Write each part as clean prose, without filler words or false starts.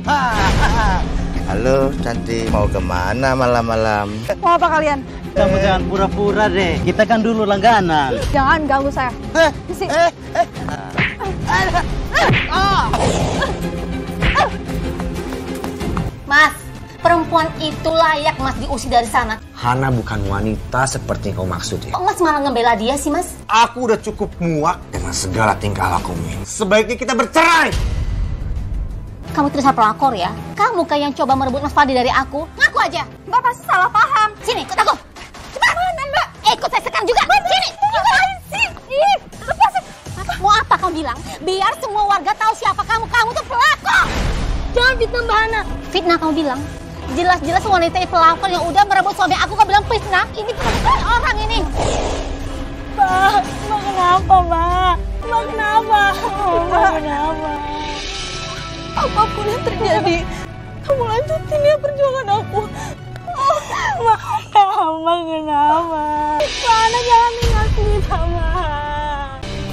Halo cantik, mau kemana malam-malam? Mau apa kalian? Kamu jangan pura-pura deh, kita kan dulu langganan. Jangan ganggu saya. Mas, perempuan itu layak Mas diusir dari sana. Hana bukan wanita seperti yang kau maksud ya. Kok Mas malah ngebela dia sih Mas? Aku udah cukup muak dengan segala tingkah lakumu. Sebaiknya kita bercerai. Kamu tidak pelakor ya? Kamu kayak yang coba merebut Mas Fadil dari aku. Ngaku aja. Mbak pasti salah paham. Sini, ikut aku. Cepat. Mana Mbak? Ikut saya sekarang juga. Sini. Ngapain sih? Ih, lepasin. Mau apa kau bilang? Biar semua warga tahu siapa kamu. Kamu tuh pelakor. Jangan fitnah Mbak Hana. Fitnah kamu bilang? Jelas-jelas wanita pelakor yang udah merebut suami aku kau bilang fitnah. Ini bukan orang ini. Mbak kenapa, Mbak? Mbak kenapa? Mbak kenapa? Apapun yang terjadi, kamu lanjutin ya perjuangan aku. Mbak kenapa? Mbak Hana jangan tinggal kita, Mbak.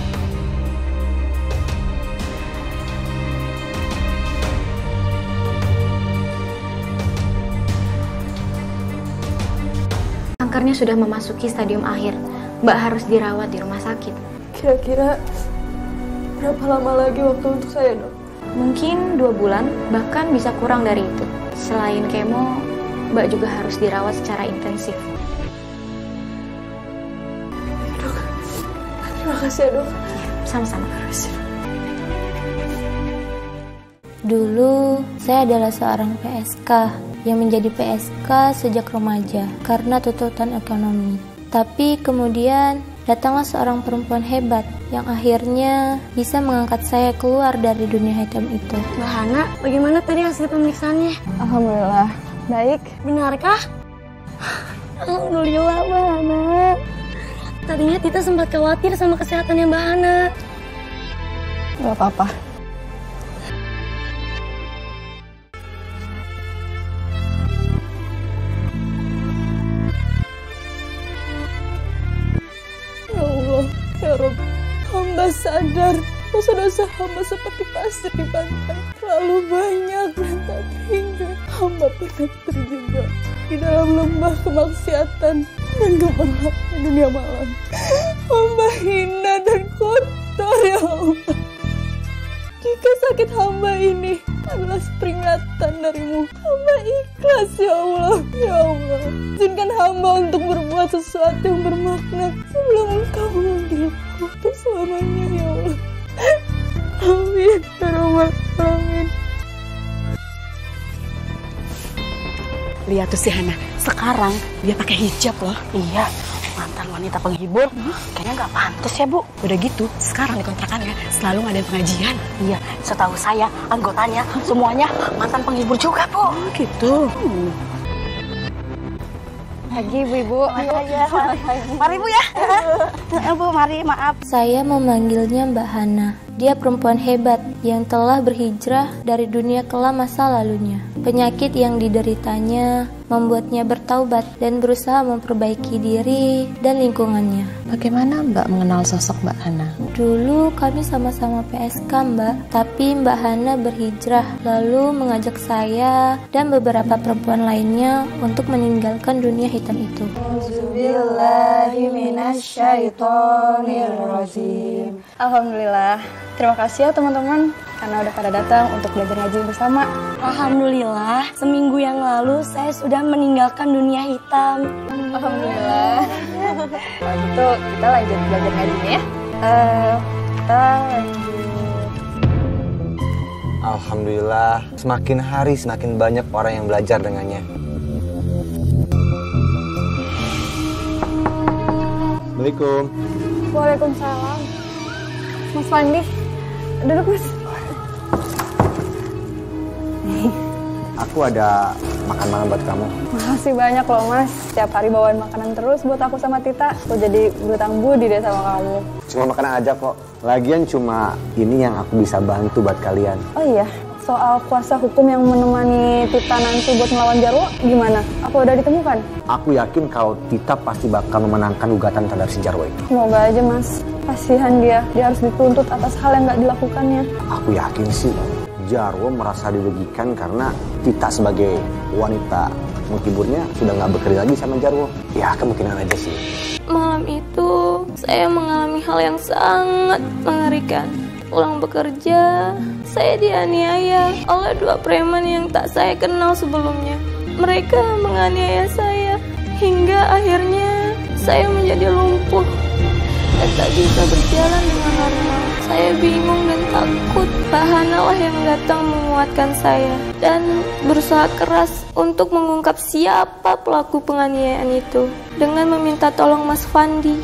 Kankernya sudah memasuki stadium akhir. Mbak harus dirawat di rumah sakit. Kira-kira berapa lama lagi waktu untuk saya, dok? Mungkin 2 bulan, bahkan bisa kurang dari itu. Selain kemo, Mbak juga harus dirawat secara intensif. Dok, terima kasih ya, dok. Sama-sama. Dulu, saya adalah seorang PSK yang menjadi PSK sejak remaja karena tuntutan ekonomi. Tapi kemudian datanglah seorang perempuan hebat yang akhirnya bisa mengangkat saya keluar dari dunia hitam itu. Mbak Hana, bagaimana tadi hasil pemeriksaannya? Alhamdulillah, baik. Benarkah? Alhamdulillah Mbak Hana. Tadinya Tita sempat khawatir sama kesehatannya Mbak Hana. Gak apa-apa. Ya Rob, hamba sadar dosa-dosa hamba seperti pasir di pantai terlalu banyak dan tak terhingga. Hamba pernah terjebak di dalam lembah kemaksiatan dan gemerlapnya dunia malam. Hamba hina dan kotor ya Allah. Jika sakit hamba ini adalah peringatan darimu, hamba ikhlas ya Allah. Ya Allah, izinkan hamba untuk berbuat sesuatu yang bermakna sebelum engkau memanggilku untuk selamanya ya Allah. Amin ya Rabbal Alamin. Lihat tuh si Hana, sekarang dia pakai hijab loh. Iya, mantan wanita penghibur. Kayaknya nggak pantas ya Bu. Udah gitu, sekarang di kontrakannya selalu ngadain pengajian. Iya, setahu saya anggotanya semuanya mantan penghibur juga Bu. Oh, gitu. Pagi ibu-ibu. Mari Bu ya. Bu, mari, maaf. Saya memanggilnya Mbak Hana. Dia perempuan hebat yang telah berhijrah dari dunia kelam masa lalunya. Penyakit yang dideritanya membuatnya bertaubat dan berusaha memperbaiki diri dan lingkungannya. Bagaimana Mbak mengenal sosok Mbak Hana? Dulu kami sama-sama PSK Mbak, tapi Mbak Hana berhijrah lalu mengajak saya dan beberapa perempuan lainnya untuk meninggalkan dunia hitam itu. Alhamdulillah. Terima kasih ya teman-teman karena udah pada datang untuk belajar ngaji bersama. Alhamdulillah, seminggu yang lalu saya sudah meninggalkan dunia hitam. Alhamdulillah. Kalau gitu kita lanjut belajar ngajinya ya. Kita lanjut. Alhamdulillah, semakin hari semakin banyak orang yang belajar dengannya. Assalamualaikum. Waalaikumsalam. Mas Fandi, duduk Mas. Aku ada makan malam buat kamu. Makasih banyak loh Mas. Setiap hari bawain makanan terus buat aku sama Tita. Aku jadi berutang budi deh sama kamu. Cuma makanan aja kok. Lagian cuma ini yang aku bisa bantu buat kalian. Oh iya, soal kuasa hukum yang menemani Tita nanti buat melawan Jarwo gimana? Apa udah ditemukan? Aku yakin kalau Tita pasti bakal memenangkan gugatan terhadap si Jarwo itu. Semoga aja Mas. Kasihan dia harus dituntut atas hal yang nggak dilakukannya. Aku yakin sih Jarwo merasa dirugikan karena Tita sebagai wanita menghiburnya sudah nggak bekerja lagi sama Jarwo. Ya kemungkinan aja sih. Malam itu saya mengalami hal yang sangat mengerikan. Pulang bekerja, saya dianiaya oleh 2 preman yang tak saya kenal sebelumnya. Mereka menganiaya saya hingga akhirnya saya menjadi lumpuh dan tak bisa berjalan dengan normal. Saya bingung dan takut. Bahana lah yang datang menguatkan saya dan berusaha keras untuk mengungkap siapa pelaku penganiayaan itu dengan meminta tolong Mas Fandi.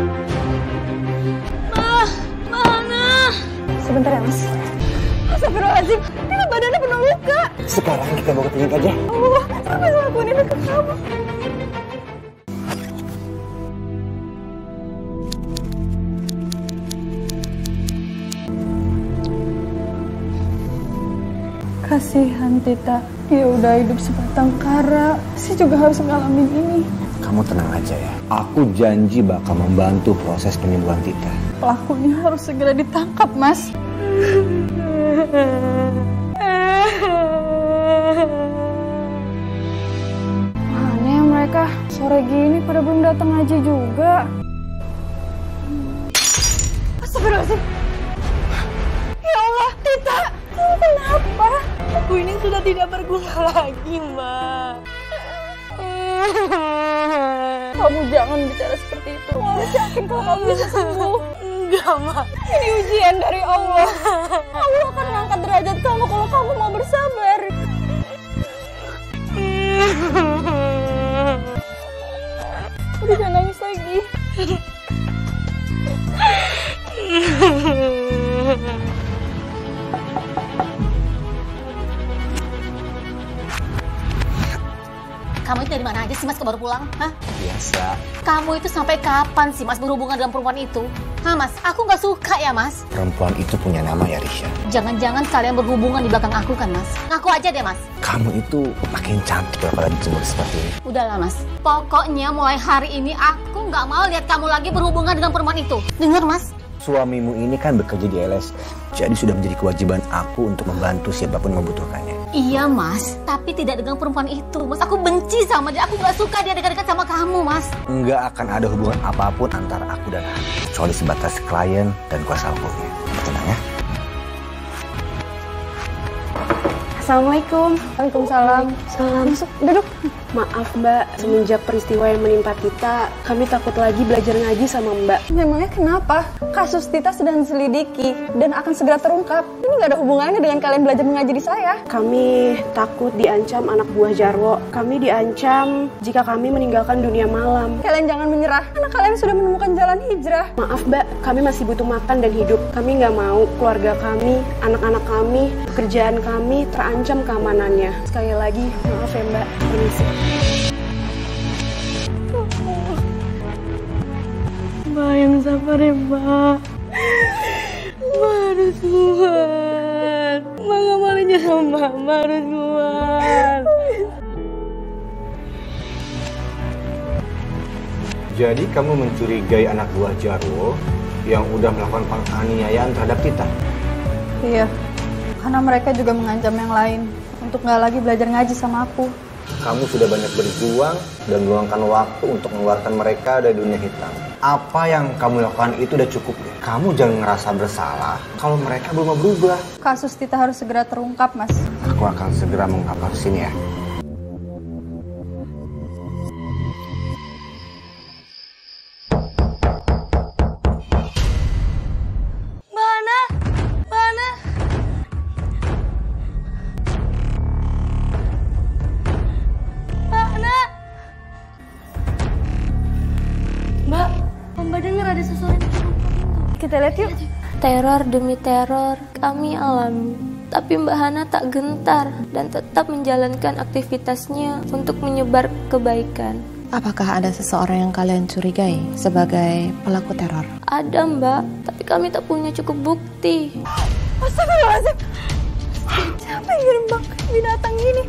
Bahana! Sebentar ya, Mas. Astagfirullahaladzim, ini badannya penuh luka. Sekarang kita bawa ke klinik aja. Allah, siapa yang ngelakuin ini ke kamu? Kasihan Tita, dia udah hidup sebatang kara. Saya juga harus ngalamin ini. Kamu tenang aja ya. Aku janji bakal membantu proses penyembuhan Tita. Pelakunya harus segera ditangkap, Mas. Mana ya mereka? Sore gini pada belum datang aja juga. Astagfirullahaladzim. Ya Allah, Tita, kamu kenapa? Aku ini sudah tidak berguna lagi, Mbak. Kamu jangan bicara seperti itu. Kamu harus yakin kalau kamu bisa sembuh. Enggak, Ma. Ini ujian dari Allah. Allah akan mengangkat derajat kamu kalau kamu mau bersabar. Udah jangan nangis lagi. Kamu itu dari mana aja sih, Mas, baru pulang? Hah? Biasa. Kamu itu sampai kapan sih, Mas, berhubungan dengan perempuan itu? Hah, Mas? Aku nggak suka ya, Mas. Perempuan itu punya nama ya, Risha. Jangan-jangan kalian berhubungan di belakang aku kan, Mas? Ngaku aja deh, Mas. Kamu itu makin cantik daripada dijemur seperti ini. Udahlah, Mas. Pokoknya mulai hari ini aku nggak mau lihat kamu lagi berhubungan dengan perempuan itu. Dengar, Mas? Suamimu ini kan bekerja di LSM. Jadi sudah menjadi kewajiban aku untuk membantu siapapun yang membutuhkannya. Iya, Mas. Tapi tidak dengan perempuan itu, Mas. Aku benci sama dia. Aku nggak suka dia dekat-dekat sama kamu, Mas. Nggak akan ada hubungan apapun antara aku dan Hani. Kecuali sebatas klien dan kuasa hukumnya. Tenang ya. Assalamualaikum. Waalaikumsalam. Salam. Masuk, duduk. Maaf Mbak, semenjak peristiwa yang menimpa Tita, kami takut lagi belajar ngaji sama Mbak. Memangnya kenapa? Kasus Tita sedang diselidiki dan akan segera terungkap. Ini nggak ada hubungannya dengan kalian belajar mengaji di saya. Kami takut diancam anak buah Jarwo. Kami diancam jika kami meninggalkan dunia malam. Kalian jangan menyerah, karena kalian sudah menemukan jalan hijrah. Maaf Mbak, kami masih butuh makan dan hidup. Kami nggak mau keluarga kami, anak-anak kami, pekerjaan kami terancam keamanannya. Sekali lagi, maaf ya Mbak. Permisi. Mbak yang sabar ya, Mbak. Mbak harus kuat. Mbak gak boleh nyerah, Mbak harus kuat. Jadi kamu mencurigai anak buah Jarwo yang udah melakukan penganiayaan terhadap Tita? Iya, karena mereka juga mengancam yang lain untuk gak lagi belajar ngaji sama aku. Kamu sudah banyak berjuang dan meluangkan waktu untuk mengeluarkan mereka dari dunia hitam. Apa yang kamu lakukan itu udah cukup deh. Kamu jangan ngerasa bersalah kalau mereka belum mau berubah. Kasus Tita harus segera terungkap, Mas. Aku akan segera mengungkap kasus ini ya. Kita lihat yuk. Teror demi teror kami alami, tapi Mbak Hana tak gentar dan tetap menjalankan aktivitasnya untuk menyebar kebaikan. Apakah ada seseorang yang kalian curigai sebagai pelaku teror? Ada Mbak, tapi kami tak punya cukup bukti. Astagfirullahaladzim. Siapa yang kirim bangkai binatang ini?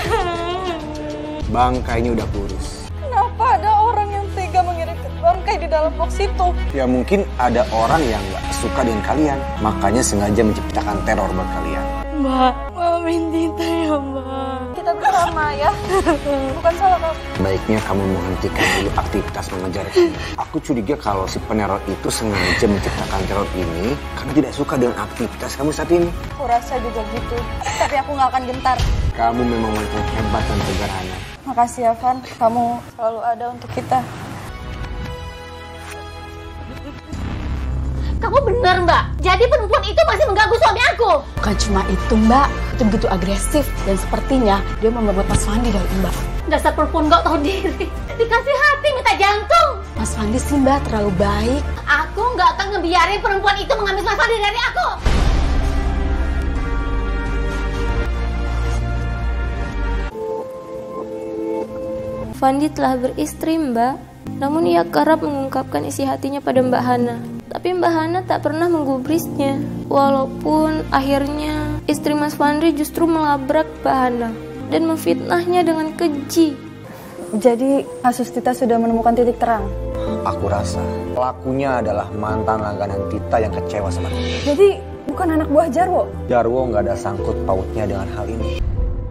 Bangkainya udah kurus. Kenapa ada orang yang tega mengirimkan bangkai di dalam dalam box itu. Ya mungkin ada orang yang nggak suka dengan kalian, makanya sengaja menciptakan teror buat kalian. Mbak, maafin Tita ya Mbak. Kita bersama ya. Bukan salah kamu. Baiknya kamu menghentikan dulu aktivitas mengejar ini. Aku curiga kalau si peneror itu sengaja menciptakan teror ini karena tidak suka dengan aktivitas kamu saat ini. Aku rasa juga gitu. Tapi aku nggak akan gentar. Kamu memang wanita yang hebat dan tegar, Hana. Makasih ya Van, kamu selalu ada untuk kita. Kamu benar Mbak, jadi perempuan itu masih mengganggu suami aku. Bukan cuma itu Mbak, itu begitu agresif dan sepertinya dia mau membuat Mas Fandi dari Mbak. Dasar perempuan gak tahu diri, dikasih hati minta jantung. Mas Fandi sih Mbak terlalu baik. Aku gak akan ngebiarin perempuan itu mengambil Mas Fandi dari aku. Fandi telah beristri, Mbak. Namun ia kerap mengungkapkan isi hatinya pada Mbak Hana. Tapi Mbak Hana tak pernah menggubrisnya. Walaupun akhirnya istri Mas Fandi justru melabrak Mbak Hana dan memfitnahnya dengan keji. Jadi kasus Tita sudah menemukan titik terang. Aku rasa pelakunya adalah mantan langganan Tita yang kecewa sama Tita. Jadi bukan anak buah Jarwo? Jarwo nggak ada sangkut pautnya dengan hal ini.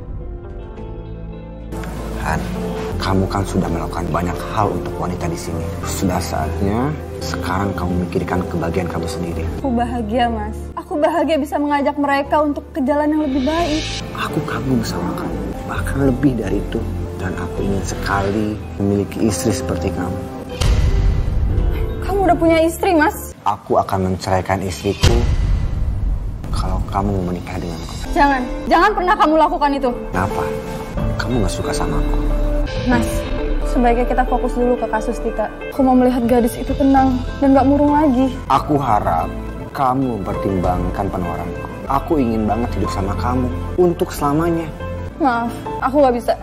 Han, kamu kan sudah melakukan banyak hal untuk wanita di sini. Sudah saatnya sekarang kamu memikirkan kebahagiaan kamu sendiri. Aku bahagia Mas. Aku bahagia bisa mengajak mereka untuk ke jalan yang lebih baik. Aku kagum sama kamu, bahkan lebih dari itu. Dan aku ingin sekali memiliki istri seperti kamu. Kamu udah punya istri Mas? Aku akan menceraikan istriku kalau kamu mau menikah denganku. Jangan pernah kamu lakukan itu. Kenapa? Kamu gak suka sama aku? Mas, sebaiknya kita fokus dulu ke kasus Tita. Aku mau melihat gadis itu tenang dan gak murung lagi. Aku harap kamu mempertimbangkan penawaranku. Aku ingin banget hidup sama kamu untuk selamanya. Maaf, aku gak bisa.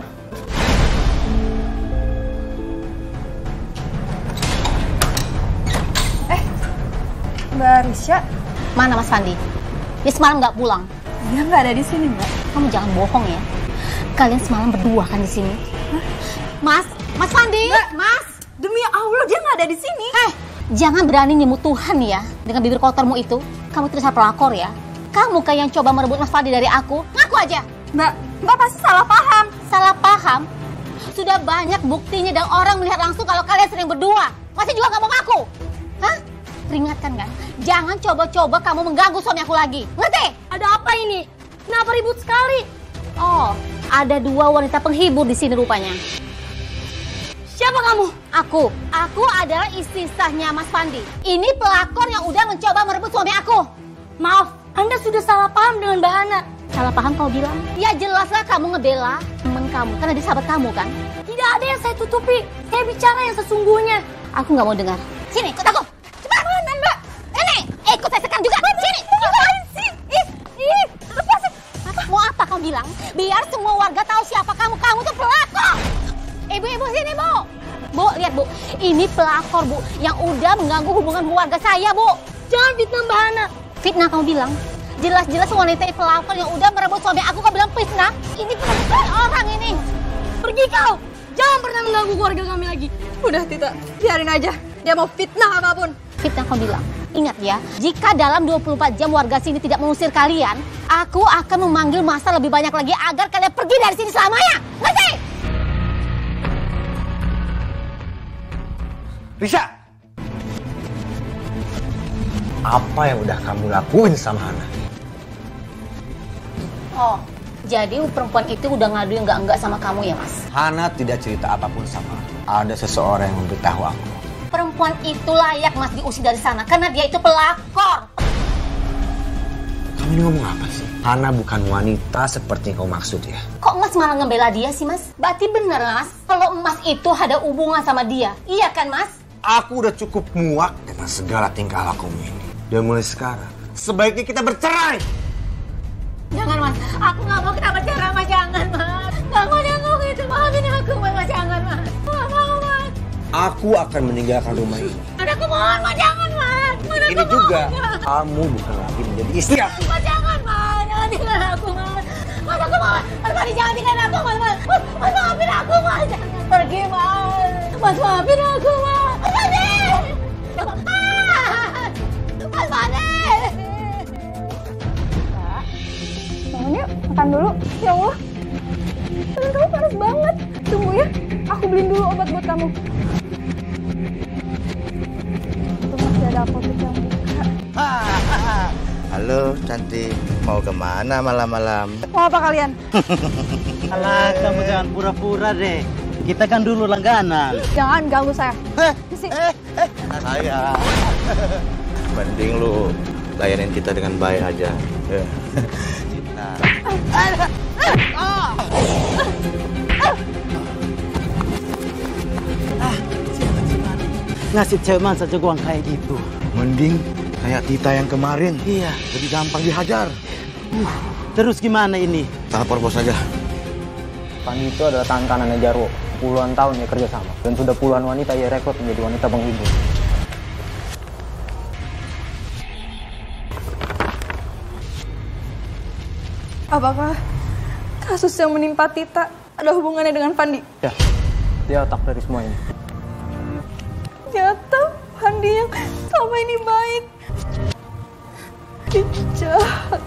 Mbak Risha, Mana Mas Fandi? Dia semalam nggak pulang. dia nggak ada di sini Mbak. Kamu jangan bohong ya. Kalian semalam berdua kan di sini? Mas Fandi, Mas. Demi Allah dia nggak ada di sini. Jangan berani nyebut Tuhan ya dengan bibir kotormu itu. Kamu terasa pelakor ya. Kamu kayak yang coba merebut Mas Fandi dari aku. Ngaku aja. Mbak pasti salah paham. Salah paham? Sudah banyak buktinya dan orang melihat langsung kalau kalian sering berdua. Masih juga nggak mau ngaku? Hah? Peringatkan kan? Jangan coba-coba kamu mengganggu suami aku lagi. Ngerti? Ada apa ini? Kenapa ribut sekali? Oh, ada dua wanita penghibur di sini rupanya. Siapa kamu? Aku adalah istri sahnya Mas Fandi. Ini pelakor yang udah mencoba merebut suami aku. Maaf, Anda sudah salah paham dengan Mbak Hana. Salah paham kau bilang? Ya jelaslah kamu ngebela temen kamu, karena dia sahabat kamu kan? Tidak ada yang saya tutupi. Saya bicara yang sesungguhnya. Aku nggak mau dengar. Sini, ikut aku. Cepat. Mana Mbak? Ini, ikut saya tekan juga. Sini. Ngapain sih? Lepasin. Mau apa kau bilang? Biar semua warga tahu siapa kamu. Kamu tuh pelakor. Ibu-ibu sini, Bu. Bu, lihat Bu. Ini pelakor, Bu. Yang udah mengganggu hubungan keluarga saya, Bu. Jangan fitnah Mbak Hana. Fitnah kamu bilang? Jelas-jelas wanita pelakor yang udah merebut suami aku kau bilang fitnah? Ini bukan orang ini. Pergi kau. Jangan pernah mengganggu keluarga kami lagi. Udah Tita, biarin aja. Dia mau fitnah apapun. Fitnah kau bilang? Ingat ya, jika dalam 24 jam warga sini tidak mengusir kalian, aku akan memanggil massa lebih banyak lagi agar kalian pergi dari sini selamanya. Ngerti? Risha! Apa yang udah kamu lakuin sama Hana? Oh, jadi perempuan itu udah ngadu enggak sama kamu ya, Mas? Hana tidak cerita apapun sama aku. Ada seseorang yang memberitahu aku. Perempuan itu layak Mas diusir dari sana karena dia itu pelakor. Kamu ini ngomong apa sih? Hana bukan wanita seperti yang kau maksud ya? Kok Mas malah ngebela dia sih, Mas? Berarti bener, Mas. Kalau Mas itu ada hubungan sama dia. Iya kan, Mas? Aku udah cukup muak dengan segala tingkah lakumu ini. Dan mulai sekarang, sebaiknya kita bercerai. Jangan, Mas. Aku nggak mau kita bercerai, Mas. Jangan, Mas. Nggak mau gitu. Maafin aku, Mas. Jangan, Mas. Nggak mau, Mas. Aku akan meninggalkan rumah ini. Aku mohon, Mas. Jangan, Mas. Ini juga, kamu bukan lagi menjadi istri aku. Mas, jangan, Mas. Jangan tinggalin aku, Mas. Mas, aku mohon. Mas, jangan tinggalin aku, Mas. Mas, maafin aku, Mas. Jangan pergi, Mas. Mas, maafin aku, Mas. Mas, Mas Fandi! Bangun yuk, makan dulu. Ya Allah, tangan kamu panas banget. Tunggu ya, aku beliin dulu obat buat kamu. Itu masih ada apotek yang buka. Halo cantik, mau kemana malam-malam? Mau apa kalian? Alah, kamu jangan pura-pura deh. Kita kan dulu langganan. Jangan ganggu saya. Saya. Mending lu layanin kita dengan baik aja. Cinta. Nasib cewek masa jagoan kayak gitu. Mending kayak Tita yang kemarin. Iya. Lebih gampang dihajar. Terus gimana ini? Telepon bos aja. Pandi itu adalah tangan kanannya Jarwo. Puluhan tahun ya kerja sama. Dan sudah puluhan wanita ia rekrut menjadi wanita penghibur. Apakah kasus yang menimpa Tita ada hubungannya dengan Pandi? Ya, dia otak dari semua ini. Ternyata Pandi yang selama ini baik. Jahat.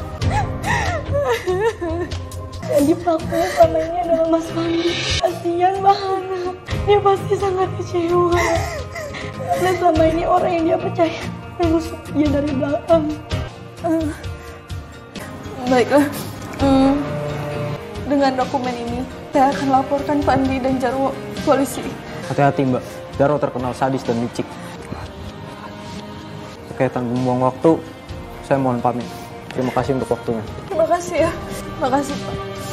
Jadi pelakunya selama ini adalah Mas Fandi. Kasihan Mbak Hana. Dia pasti sangat kecewa. Dan selama ini orang yang dia percaya menusuk dia dari belakang. Baiklah. Dengan dokumen ini, saya akan laporkan Pandi dan Jarwo ke polisi. Hati-hati Mbak, Jarwo terkenal sadis dan licik. Berkaitan membuang waktu, saya mohon pamit. Terima kasih untuk waktunya. Terima kasih ya. Terima kasih Pak.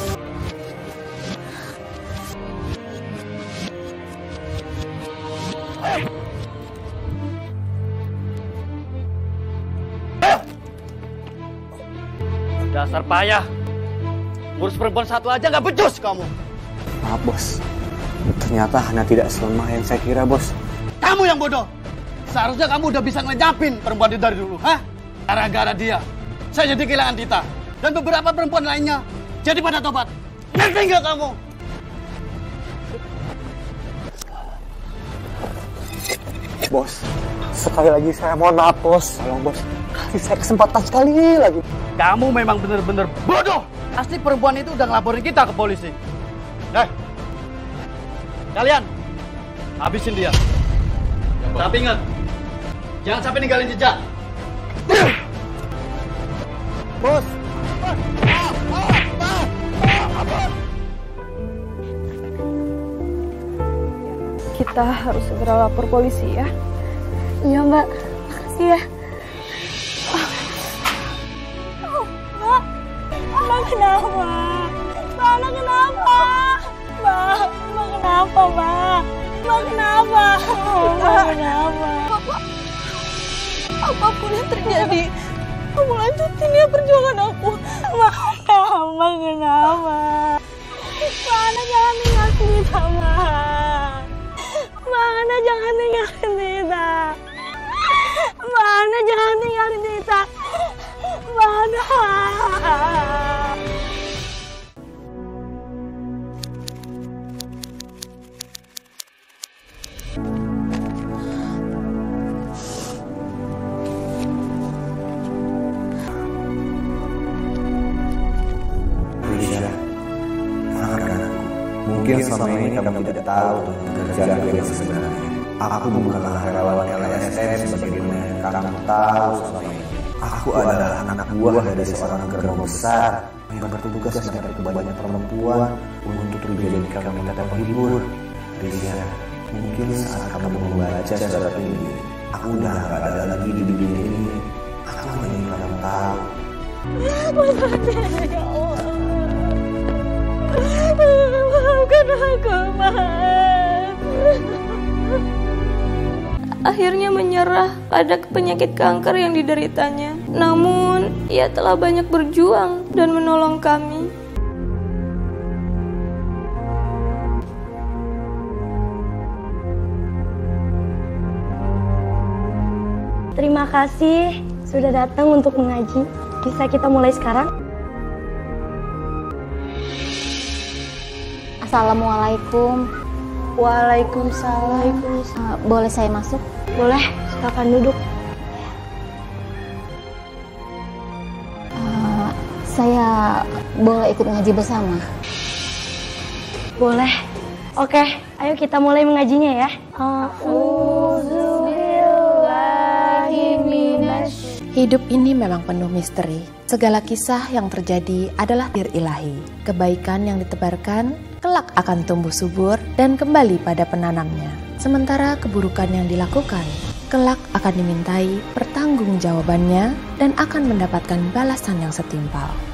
Dasar payah. Ngurus perempuan satu aja nggak becus kamu. Maaf bos, ternyata Hana tidak selemah yang saya kira bos. Kamu yang bodoh. Seharusnya kamu udah bisa ngejapin perempuan itu dari dulu, hah? Gara-gara dia, saya jadi kehilangan Tita. Dan beberapa perempuan lainnya jadi pada tobat. Ngerti nggak kamu? Bos, sekali lagi saya mohon maaf bos. Tolong bos, kasih saya kesempatan sekali lagi. Kamu memang bener-bener bodoh. Pasti perempuan itu udah ngelaporin kita ke polisi. Kalian, habisin dia. Tapi ingat, jangan sampai ninggalin jejak. Bos. Kita harus segera lapor polisi ya. Iya Mbak, makasih ya. Mbak, Mbak kenapa? Mbak Ana kenapa? Mbak kenapa Mbak? Mbak kenapa? Mbak kenapa? Apapun yang terjadi, kamu lanjutin ya perjuangan aku. Mbak kenapa? Mbak Ana jangan tinggal Tita Mbak. Mbak Ana jangan tinggalin Tita. Mbak Ana jangan tinggalin Tita. Mbak Ana. Mungkin selama ini kamu tidak tahu pekerjaan aku yang sebenarnya. Aku bukanlah relawan LSM sebagaimana yang kamu tahu selama ini. Aku adalah anak buah dari seorang gerbong besar yang bertugas menghadapi banyak perempuan untuk dijadikan wanita penghibur. Rizya, mungkin saat kamu membaca surat ini, aku udah gak ada lagi di dunia ini. Aku hanya ingin kamu tahu. Ya Allah. Maafkan aku, Mas. Akhirnya menyerah pada penyakit kanker yang dideritanya. Namun, ia telah banyak berjuang dan menolong kami. Terima kasih sudah datang untuk mengaji. Bisa kita mulai sekarang? Assalamualaikum. Waalaikumsalam. Boleh saya masuk? Boleh, silakan duduk. Saya boleh ikut ngaji bersama? Boleh. Oke, ayo kita mulai mengajinya ya. Hidup ini memang penuh misteri. Segala kisah yang terjadi adalah takdir ilahi. Kebaikan yang ditebarkan kelak akan tumbuh subur dan kembali pada penanamnya. Sementara keburukan yang dilakukan kelak akan dimintai pertanggungjawabannya dan akan mendapatkan balasan yang setimpal.